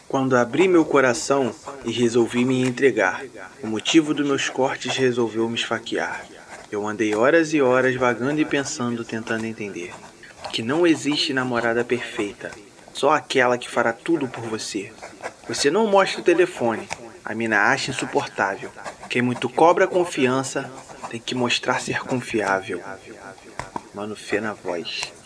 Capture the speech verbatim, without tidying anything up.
Quando abri meu coração e resolvi me entregar, o motivo dos meus cortes resolveu me esfaquear. Eu andei horas e horas vagando e pensando, tentando entender que não existe namorada perfeita, só aquela que fará tudo por você. Você não mostra o telefone, a mina acha insuportável. Quem muito cobra confiança tem que mostrar ser confiável. Mano Fê na voz.